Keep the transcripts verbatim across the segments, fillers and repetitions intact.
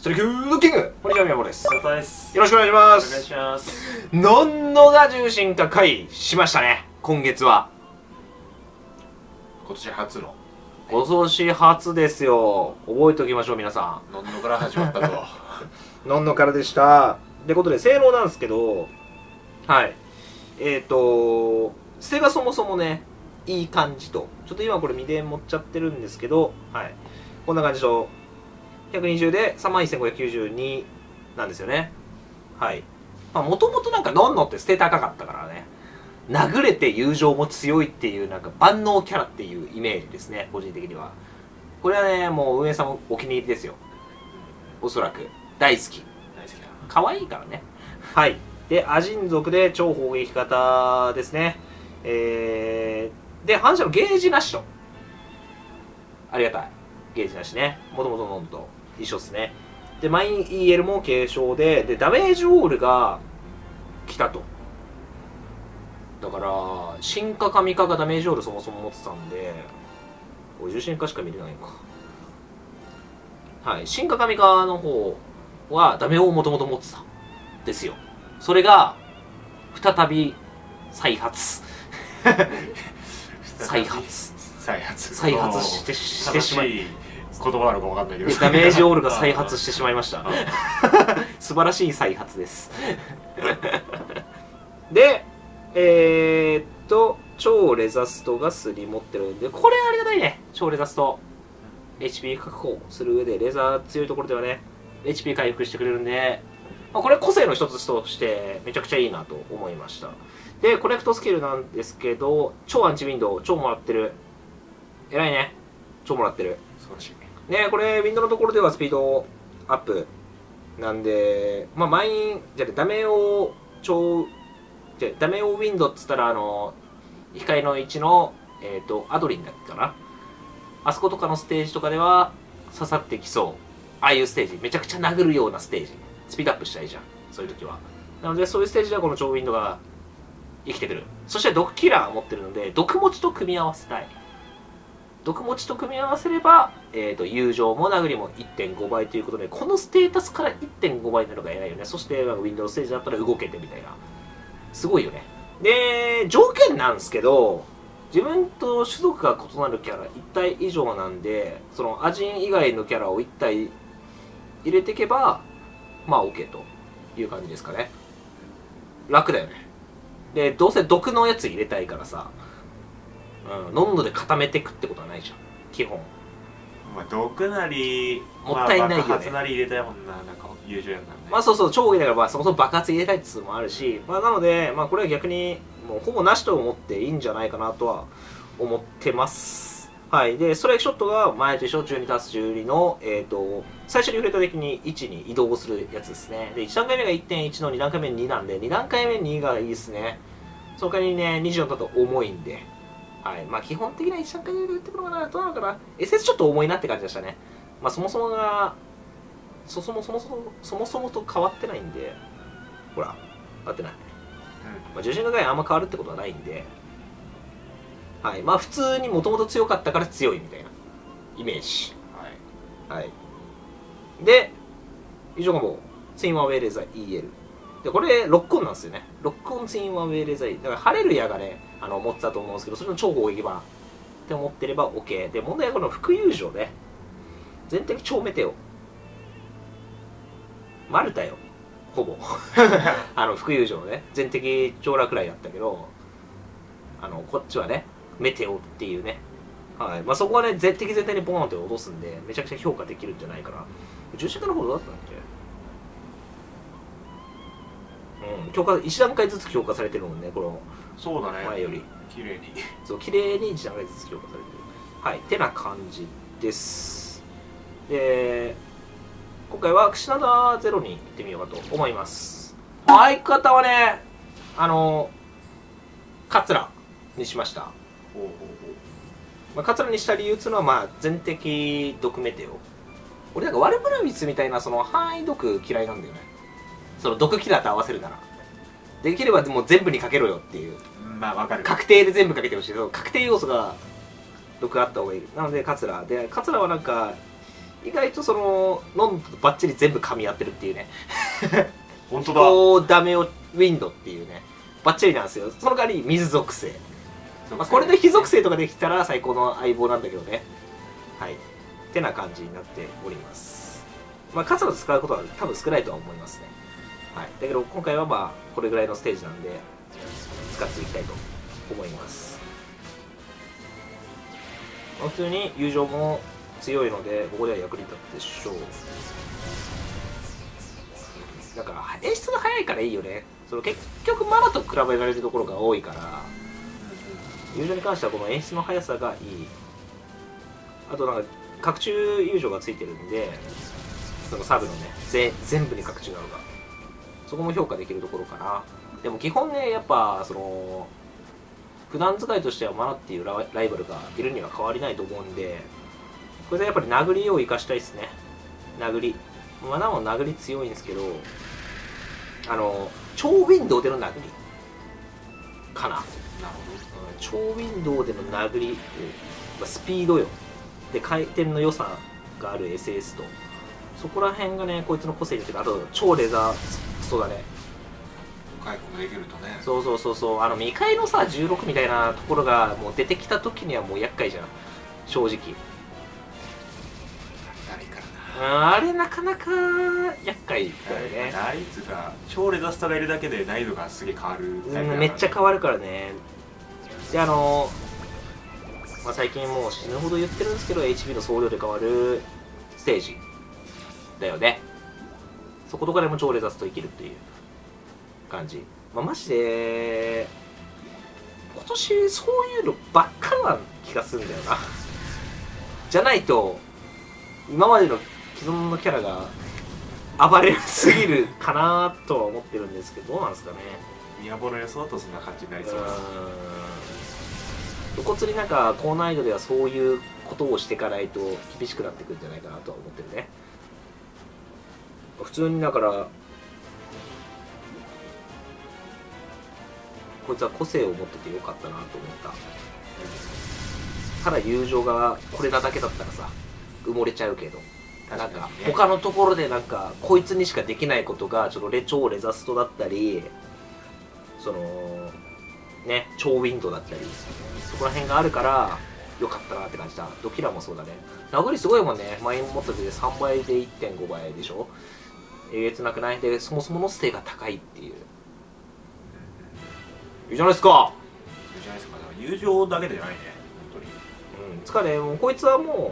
それキューキング、こんにちは、宮本です。 佐藤です。 よろしくお願いします。 お願いします。 のんのが重心化会しましたね、今月は。 今年初の。 今年初ですよ。覚えておきましょう、皆さん。のんのから始まったと。 のんのからでした。ってことで、性能なんですけど、はい。えっ、ー、と、捨てがそもそもね、いい感じと。ちょっと今これ未電持っちゃってるんですけど、はい。こんな感じと、ひゃくにじゅうで さんまんせんごひゃくきゅうじゅうに なんですよね。はい。まあ、もともとなんかのんのって捨て高かったからね。殴れて友情も強いっていうなんか万能キャラっていうイメージですね、個人的には。これはね、もう運営さんもお気に入りですよ。おそらく。大好き。 大好きだ。 可愛いからね。はい。で、アジン族で超砲撃型ですね。えー、で、反射のゲージなしと。ありがたい。ゲージなしね。もともとのんと一緒っすね。で、マイン イーエル も軽傷で、で、ダメージウォールが来たと。だから、進化神化がダメージウォールそもそも持ってたんで、これ重心化しか見れないのか。はい。進化神化の方はダメをもともと持ってた。ですよ。それが、再び再発。再発。 再発。 再発してしてしまい。 言葉なのか分かんないけど、 ダメージオールが再発してしまいました。素晴らしい再発です。で、えー、っと、超レザストがスリー持ってるんで、これありがたいね、超レザスト。エイチピー 確保する上で、レザー強いところではね、エイチピー 回復してくれるんで、まあ、これ個性の一つとしてめちゃくちゃいいなと思いました。で、コネクトスキルなんですけど、超アンチウィンドウ、超もらってる。偉いね。超もらってる。 素晴らしい。 ね、これウィンドウのところではスピードアップなんで、まあ、マインじゃあダメを超じゃダメをウィンドウっつったら、あの控えのいちの、えー、とアドリンだっけかな、あそことかのステージとかでは刺さってきそう。ああいうステージめちゃくちゃ殴るようなステージ、スピードアップしたいじゃん、そういう時は。なのでそういうステージではこの超ウィンドウが生きてくる。そして毒キラー持ってるので毒持ちと組み合わせたい。毒持ちと組み合わせれば、えー、と友情も殴りも いってんご 倍ということで、このステータスから いってんご 倍なのが偉いよね。そして Windows ステージだったら動けてみたいな、すごいよね。で、条件なんですけど、自分と種族が異なるキャラいち体以上なんで、そのアジン以外のキャラをいち体入れていけばまあ OK という感じですかね。楽だよね。で、どうせ毒のやつ入れたいからさ、うん、のんので固めていくってことはないじゃん、基本。 まあ毒なりもったいないよね。 爆発なり入れたいもんな、なんか優秀やんなんで。 まあそうそう、超多いだから、まあそもそも爆発入れたいっていうのもあるし、まあなので、まあこれは逆にもうほぼなしと思っていいんじゃないかなとは思ってます。はい。で、ストライクショットが前と一緒、じゅうにたすじゅうにの、えっ、ー、と、最初に触れた時にいちに移動するやつですね。で、いち段階目が いってんいち のに段階目になんで、に段階目にがいいですね。その代わりにね、にじゅうよんだと重いんで。はい、まあ基本的ないち段階目で打ってくるのかな、どうなのかな。エスエス ちょっと重いなって感じでしたね。まあそもそもが、そもそもそもそもそもと変わってないんで、ほら、変わってない。うん、まあ重心があんま変わるってことはないんで、はい、まあ普通にもともと強かったから強いみたいなイメージ。はい。はい。で、以上がもう、ツインワンウェイレーザー イーエル。で、これ、ロックオンなんですよね。ロックオンツインワンウェイレーザー。だから、晴れる矢がね、あの、持ってたと思うんですけど、それの超攻撃版って思ってれば OK。で、問題はこの副友情ね。全体超メテオ。マルタよ。ほぼ。あの、副友情ね。全敵超落雷だったけど、あの、こっちはね、メテオっていうね。はい。まあ、そこはね、全敵全体にボーンって落とすんで、めちゃくちゃ評価できるんじゃないかな。重心化の方どうだったんだっけ。うん、強化いち段階ずつ強化されてるもんね、このそうだね、 前より綺麗にそう綺麗にいち段階ずつ強化されてる。はいてな感じです。で、今回は串灘ゼロに行ってみようかと思います。相方はね、あのカツラにしました。ほうほうほう、まあ、カツラにした理由っていうのは、まあ全敵毒メテオ。俺なんかワルプルミスみたいなその範囲毒嫌いなんだよね。その毒キラーと合わせるならできればもう全部にかけろよっていう。 まあわかる。 確定で全部かけてほしいけど、確定要素が毒あった方がいい。なのでカツラで、カツラはなんか意外とそのノンノとバッチリ全部噛み合ってるっていうね。 本当だ。 こうダメをウィンドっていうねバッチリなんですよ。その代わり水属性、まあ、これで火属性とかできたら最高の相棒なんだけどね。はいってな感じになっております。まあ数を使うことは多分少ないとは思いますね。はい、だけど今回はまあこれぐらいのステージなんで使っていきたいと思います。まあ、普通に友情も強いのでここでは役に立つでしょう。なんか演出が早いからいいよね。その結局マナと比べられるところが多いから友情に関してはこの演出の速さがいい。あとなんか拡充友情がついてるんでそのサブのねぜ全部に拡充があるからそこも評価できるところかな。でも基本ねやっぱその普段使いとしてはマナっていうライバルがいるには変わりないと思うんでこれでやっぱり殴りを生かしたいですね。殴りマナも殴り強いんですけどあの超ウィンドウでの殴りかな。なるほど、うん、超ウィンドウでの殴り、まあ、スピードよで回転の良さがある エスエス とそこら辺がねこいつの個性についてあと超レザーそうだね回復できるとね。 そうそうそうそうあの未開のさじゅうろくみたいなところがもう出てきた時にはもう厄介じゃん正直。 ないからなあれなかなか厄介だよね。 あいつが超レザスタがいるだけで難易度がすげえ変わるタイプ、 うん、めっちゃ変わるからね。であのまあ、最近もう死ぬほど言ってるんですけど エイチピー の総量で変わるステージだよね。そことかでも超レザスと生きるっていう感じ、まあ、マジで今年そういうのばっかな気がするんだよな。じゃないと今までの既存のキャラが暴れすぎるかなとは思ってるんですけどどうなんですかね。 ミヤボの予想だとそんな感じになりそうです。 露骨になんか高難易度ではそういうことをしていかないと厳しくなってくるんじゃないかなとは思ってるね。普通にだからこいつは個性を持っててよかったなと思った。ただ友情がこれなだけだったらさ埋もれちゃうけどなんか他のところでなんかこいつにしかできないことがちょっとレ超レザストだったりそのね超ウィンドだったりそこら辺があるからよかったなって感じだ。ドキラもそうだね。殴りすごいもんね。前に持った時でさんばいで いってんご 倍でしょ。えげつなくないでそもそものステが高いっていう。いいじゃないですか。 いいじゃないですか。友情だけじゃないね本当に。 うん疲れもうこいつはもう、うん、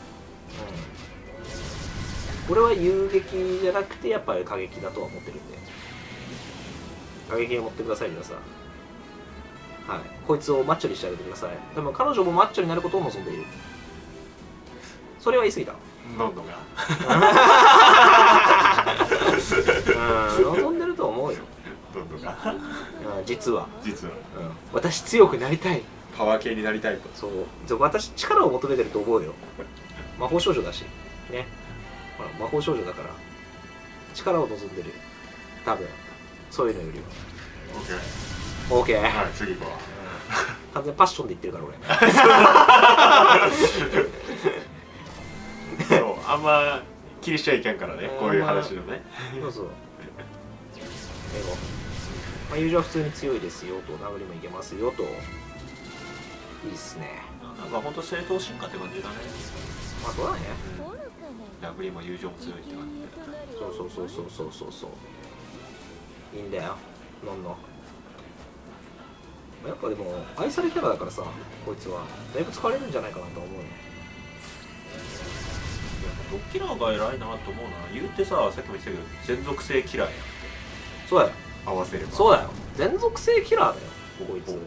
俺は遊撃じゃなくてやっぱり過激だとは思ってるんで過激に持ってください皆さん。はい、こいつをマッチョにしてあげてください。でも彼女もマッチョになることを望んでいる。それは言い過ぎた。 どんどんがうん望んでると思うよ。 どんどんがうん実は実は、うん、 私強くなりたいパワー系になりたいと。 そう私力を求めてると思うよ。魔法少女だしね、ほら魔法少女だから力を望んでる多分そういうのよりは。 OK OK、 はい、次行こう完全パッションで言ってるから俺そうあんま気にしちゃいけんからねこういう話のね。 そうそう英語、まあ、友情は普通に強いですよと殴りもいけますよといいっすね。 なんかほんと正当進化って感じだね。 まあそうだね、 うん、殴りも友情も強いって感じで。 そうそうそうそうそうそうそういいんだよのんのやっぱでも愛されキャラだからさこいつはだいぶ使われるんじゃないかなと思うね。 ドッキラーが偉いなと思うな。言うてささっきも言ったけど全属性嫌い。 そうだよ合わせればそうだよ全属性キラーだよこいつ。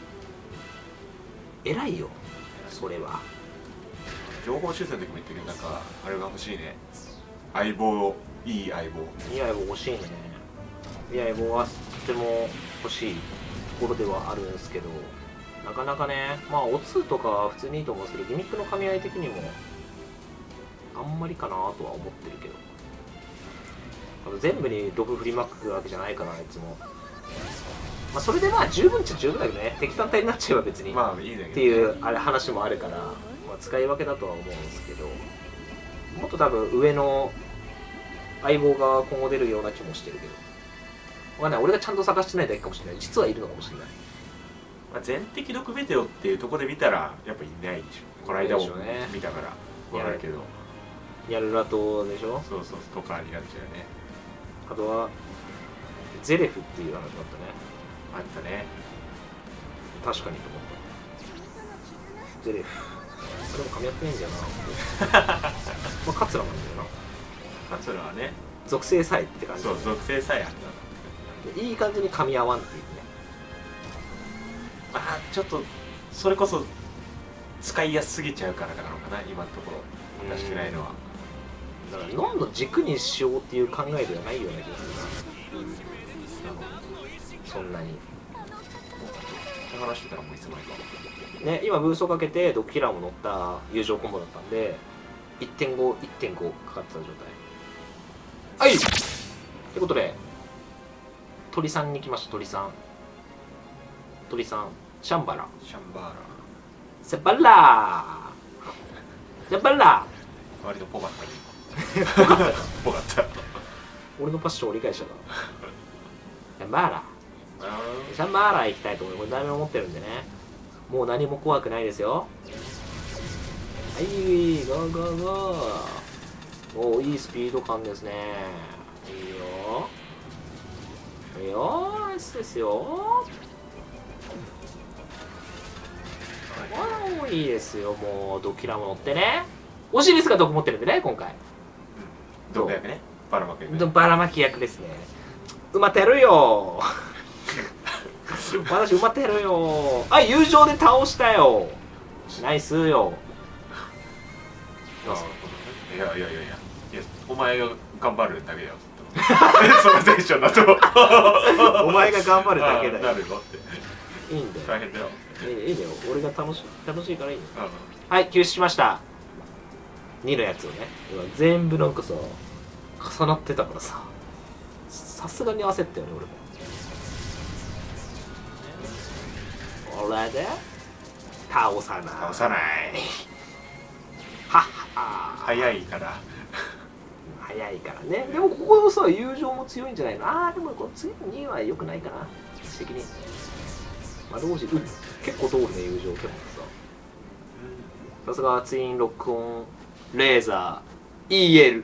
偉いよそれは。 情報修正の時も言ったけどなんかあれが欲しいね。相棒いい相棒いい相棒欲しいね。いい相棒はとても欲しいところではあるんですけどなかなかねまあオツーとかは普通にいいと思うんですけどギミックの噛み合い的にもあんまりかなとは思ってるけどあと全部に毒振りまくわけじゃないからあいつも。まあそれでまあ十分っちゃ十分だけどね敵単体になっちゃえば別にまあいいねっていうあれ話もあるから、まあ、使い分けだとは思うんですけどもっと多分上の相棒が今後出るような気もしてるけど、わかんない、俺がちゃんと探してないだけかもしれない。実はいるのかもしれない。 まあ、全敵毒メテオっていうところで見たらやっぱいないでしょ。この間も見たから分かるけど、 ニャルラトでしょ。 そうそうとかになっちゃうよね。 あとはゼレフっていう話があったね。 あったね。 確かにと思った。ゼレフそれも噛み合ってないんだよな。まあカツラなんだよな。 カツラはね、 属性さえって感じ。 そう属性さえあったいい感じに噛み合わんっていうね。 まあちょっとそれこそ使いやすすぎちゃうからなのかな、今のところ出してないのは。 だからノンの軸にしようっていう考えではないような気がするな。あのそんなに話してたらもういつまでかね。今ブーストかけてドッグキラーも乗った友情コンボだったんで いってんご、いってんご かかってた状態。はい、ってことで鳥さんに来ました。鳥さん鳥さんシャンバラシャンバーラセバラーセバラー割とポカったね。 ーぽかったよポカった俺のパッションを理解したからシャンバーラシャンバーラー行きたいと思う。これだいぶ思ってるんでね、もう何も怖くないですよ。はい、ゴーゴーゴー。おお、いいスピード感ですね。いいよいいよーすですよ。おーいいですよ。もうドキラも乗ってね。オシリスが毒持ってるんでね今回。 毒薬ね、バラマキ役ね。 バラマキ役ですね。埋まってやるよ私埋まってやるよ。あ、友情で倒したよ。ナイスよ。 いやいやいやいや、いやお前が頑張るだけだよそのテンションだとお前が頑張るだけだよ。 なるよっていいんだよ。 大変だよ。 いいいいんだよ。俺が楽しい楽しいからいいの。 うん、 はい、救出しました。にのやつをね、今全部なんかさ重なってたからさ、さすがに焦ったよね俺も。これで倒さない。 倒さない。 はっは。 早いから早いからね。でもここのさ友情も強いんじゃないの。ああでもこの次のには良くないかな的に。窓越し、うん、結構通るね友情結構さ。さすがツインロックオンレーザー イーエル。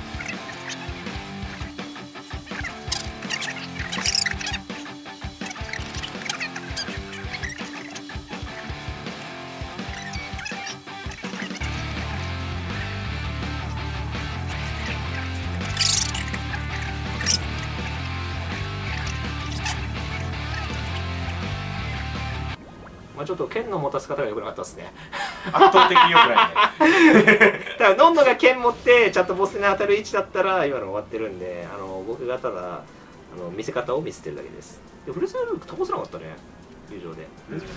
まあちょっと剣の持たせ方が良くなかったですね。 圧倒的に良くないねだからどんどんが剣持ってちゃんとボスに当たる位置だったら今の終わってるんで、あの僕がただあの見せ方を見せてるだけです。でフルセルルーク倒せなかったね友情で、うん、こ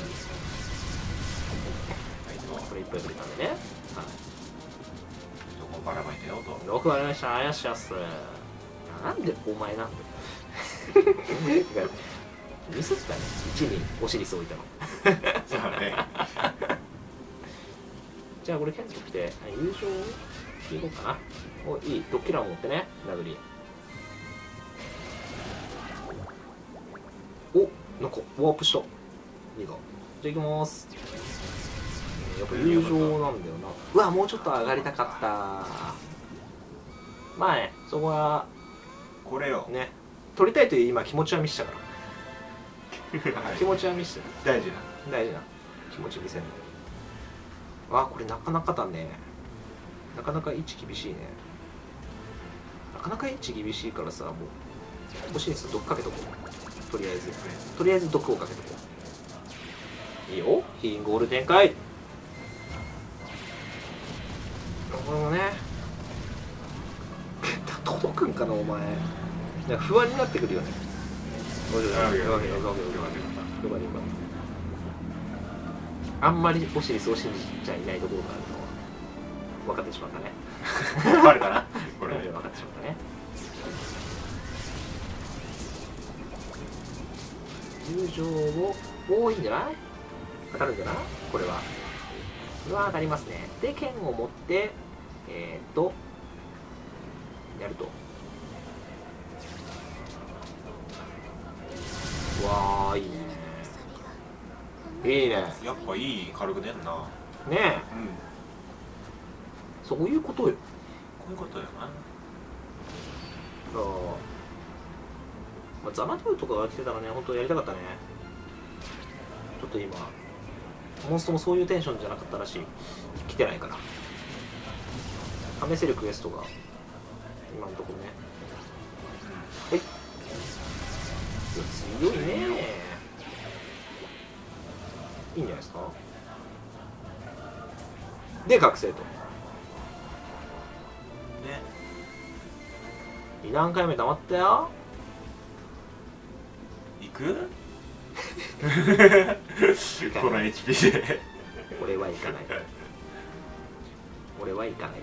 れいっぱいくれたんでね。はい、 どこばらまいたよと。 よくわかりました。あやしやす。なんでお前なんだミスったね。いちにオシリス置いたのそうだねじゃあこれ剣取って優勝いこうかな。おいいドッキラー持ってね殴り。おなんかワープした。いいか。じゃあ行きます。やっぱ友情なんだよな。うわもうちょっと上がりたかった。まあねそこはこれよね取りたいという今気持ちは見せたから気持ちは見せて大事な大事な気持ち見せる。あこれなかなかだね。なかなか位置厳しいね。なかなか位置厳しいからさ、もう欲しいんですよ。毒かけとこう。とりあえずとりあえず毒をかけとこう。いいよヒーリングゴール展開。これもね届くんかなお前。なんか不安になってくるよね。あんまりオシリスを信じちゃいないところがあるのは分かってしまったね。 バレたなこれで分かってしまったね。友情を多いんじゃない？当たるんじゃない？これはこれは当たりますね。で剣を持ってえー、っとやると。わーいいね、いいね。 やっぱいい軽くねんな。 ねえ、 うん、 そういうことよ。 こういうことよな。 あ、まあ、ザナドゥとかが来てたらね、本当やりたかったね。ちょっと今モンストもそういうテンションじゃなかったらしい。来てないから試せるクエストが今のところね。はい、強いね。いいんじゃないですか。で覚醒とね。 に段階目溜まったよ。 行くこの エイチピー で俺は行かない俺は行かない。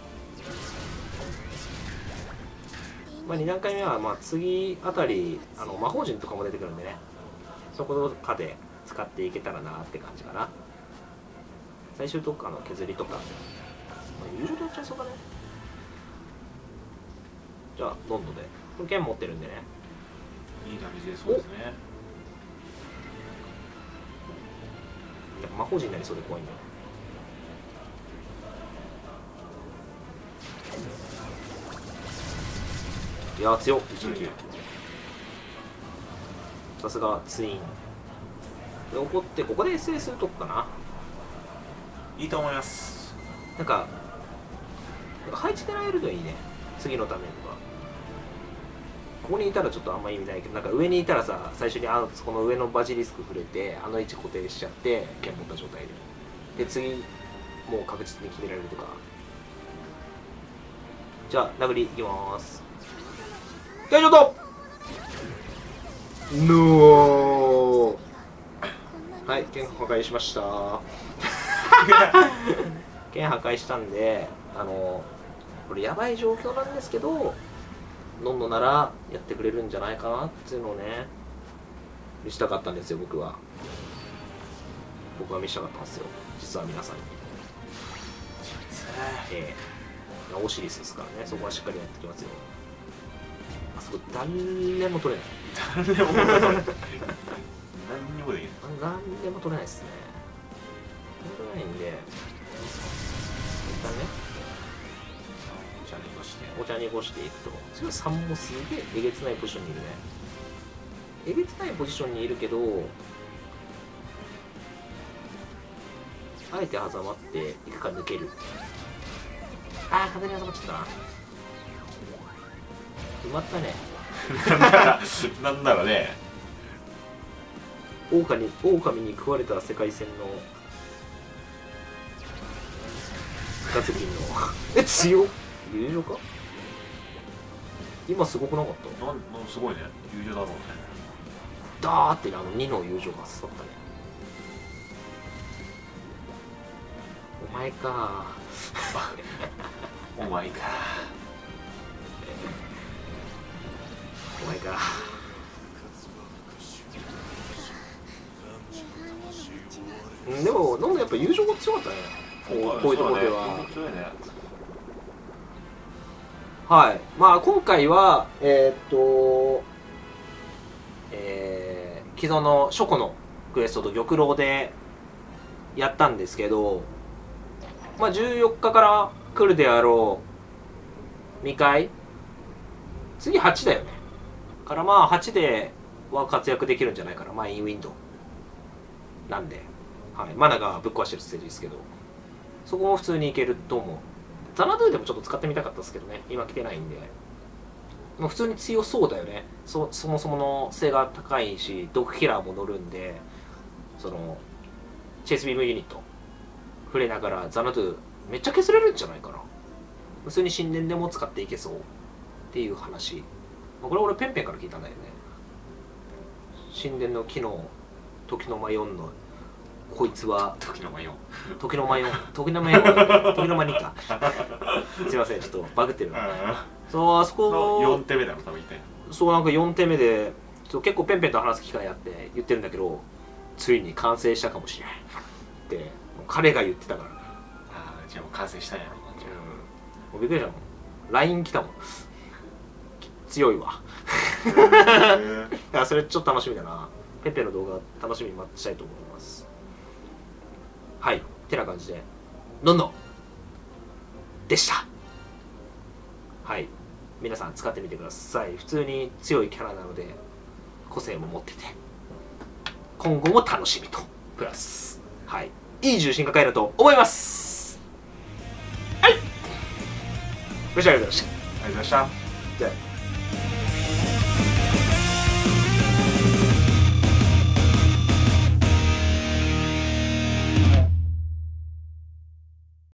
まあに段階目はまあ次あたりあの魔法陣とかも出てくるんでね、そことかで使っていけたらなって感じかな。最終特化の削りとか、まあ、友情でやっちゃいそうだね。じゃあどんどんでこれ剣持ってるんでね、 いいダメージでそうですね。 やっぱ魔法陣になりそうで怖いんだよ。いやー強っ、いちきゅう。さすがツインで怒って、ここで エスエー するとこかな。 いいと思います。 なんかなんか配置狙えるといいね、次のためには。ここにいたらちょっとあんま意味ないけど、なんか上にいたらさ、最初にあのそこの上のバジリスク触れてあの位置固定しちゃって剣持った状態でで次もう確実に決められるとか。じゃあ殴りいきまーす。大丈夫ノー。はい、剣破壊しました剣破壊したんで、あのこれやばい状況なんですけど、ノンノならやってくれるんじゃないかなっていうのをね見せたかったんですよ。僕は僕は見せたかったんですよ、実は皆さんに。ええー、オシリスですからね、そこはしっかりやってきますよ。あそこ誰も取れない誰も取れない何にもできない。 何でも取れないですね。取れないんで一旦ねお茶に濁してお茶に濁していくと、次はさんもすげええげつないポジションにいるね。えげつないポジションにいるけど、あえて挟まっていくか抜ける。ああ、風に挟まっちゃったな。埋まったねなんならなんならね、 狼に狼に食われた世界線のガツキンのえ強っ、友情か今すごくなかった。 なんなんすごいね、友情だろうね。 ダーってね、あのにの友情が刺さったね。お前かお前かお前か。うんでもなんでやっぱ友情が強かったね、こうこういうところでは。 そうだね。 はい、まあ今回はえー、っとえー、既存の書庫のクエストと玉露でやったんですけど、まあじゅうよっかから来るであろうにかい、次はちだよね。からまあはちでは活躍できるんじゃないかな、マインウィンドウなんで、はい、マナがぶっ壊してるステージですけど、そこも普通にいけると思う。ザナドゥでもちょっと使ってみたかったですけどね、今来てないんで。もう普通に強そうだよね。 そ, そもそもの性が高いし、毒キラーも乗るんで、そのチェイスビームユニット触れながらザナドゥめっちゃ削れるんじゃないかな。普通に神殿でも使っていけそうっていう話。これ俺ペンペンから聞いたんだよね。神殿の機能、時の魔よんのこいつは時の魔よん時の魔よん時の魔よん時の魔にかすいません、ちょっとバグってる。そう、あそこよん手目だろ多分言って。 そう、なんかよん手目でそう結構ペンペンと話す機会あって言ってるんだけど、ついに完成したかもしれないって彼が言ってたから。 ああ、じゃあもう完成したんやろ。 うん、もうびっくりしたもん。 ライン 来たもん強いわへーいやそれちょっと楽しみだな。ペペの動画楽しみに待ちたいと思います。はいてな感じでどんどんでした。はい皆さん使ってみてください。普通に強いキャラなので個性も持ってて今後も楽しみとプラスはいいい重心化回だと思います。はいご視聴ありがとうございました。 ありがとうございました。 じゃあ